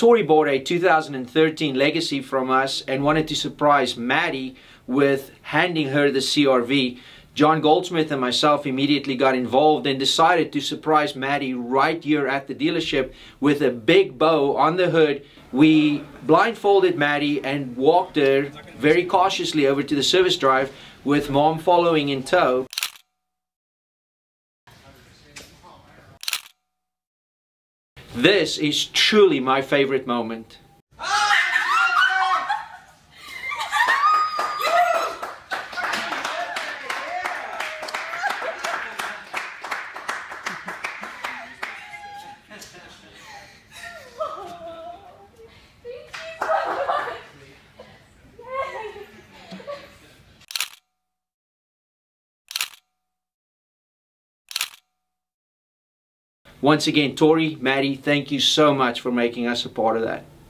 Tori bought a 2013 Legacy from us and wanted to surprise Maddie with handing her the CRV. John Goldsmith and myself immediately got involved and decided to surprise Maddie right here at the dealership with a big bow on the hood. We blindfolded Maddie and walked her very cautiously over to the service drive with Mom following in tow. This is truly my favorite moment. Once again, Tori, Maddie, thank you so much for making us a part of that.